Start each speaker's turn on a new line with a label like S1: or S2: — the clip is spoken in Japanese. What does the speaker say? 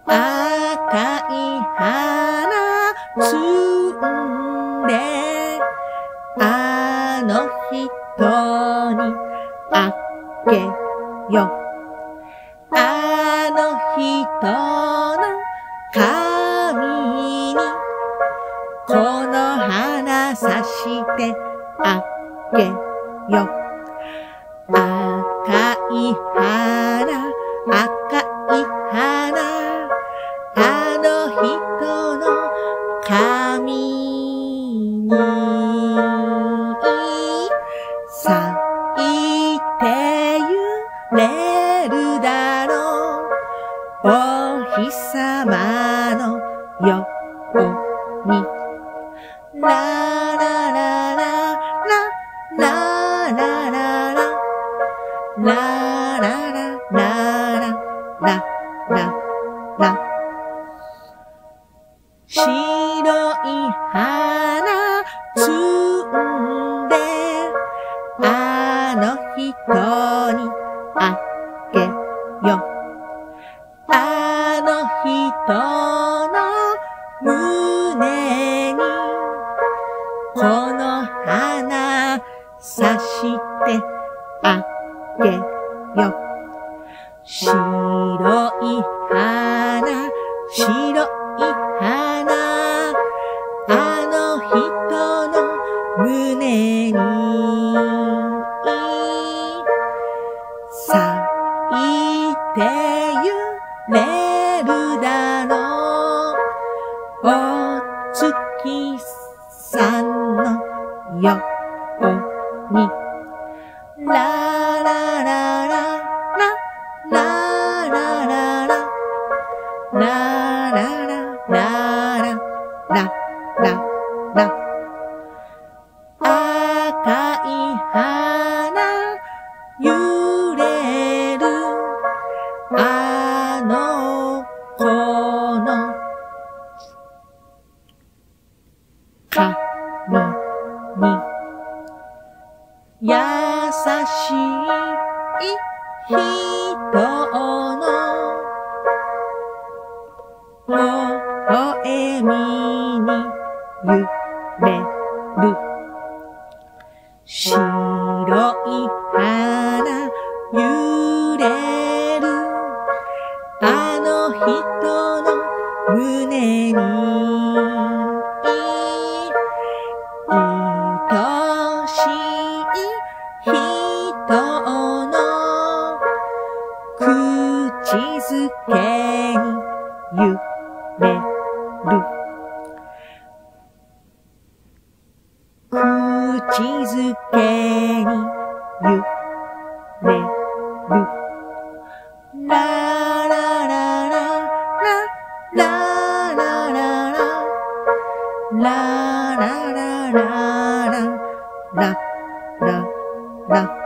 S1: 赤い花摘んであの人にあげよ。あの人の髪にこの花さしてあげよ。赤い花、赤い花、あの人の髪に咲いて揺れるだろう。お日様のように。ララララララララララララララララ。白い花摘んであの人にあげよ。あの人の胸にこの花さしてあげよ。白い花、白い花、あの人の胸に咲いて揺れるだろう。お月さんのように。ララララララララララララララ。赤い花揺れるあの子の髪に優しい人の微笑みに揺れる。白い花揺れるあの人の胸に愛しい人の口づけに揺れる。口づけに揺れる。ラララララララララララララララララ